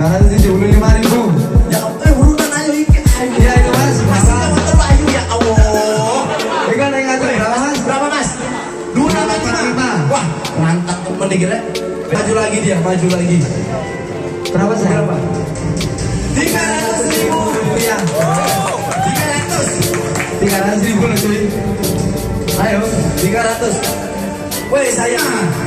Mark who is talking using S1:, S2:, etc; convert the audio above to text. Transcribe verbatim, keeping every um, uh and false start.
S1: Seratus tujuh puluh lima ribu.
S2: Ya eh urutan ayo iki.
S1: Iya itu mas.
S2: Masih motor ayu ya Allah.
S1: Ikan yang ngatur berapa mas?
S2: Berapa mas? Dua delapan lima. Wah mantap temen nih kira. Maju lagi dia, maju lagi.
S1: Berapa sih?
S2: Berapa? Tiga ratus ribu rupiah. Tiga ratus.
S1: Tiga ratus ribu loh cuy. Ayo.
S2: Tiga ratus. Woi saya.